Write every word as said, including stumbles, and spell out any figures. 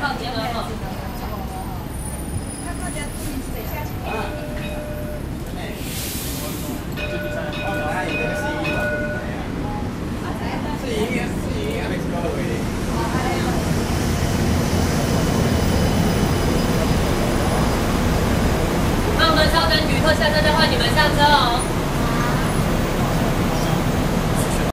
放心了哈。那我们稍等旅客下车再换你们下车哦。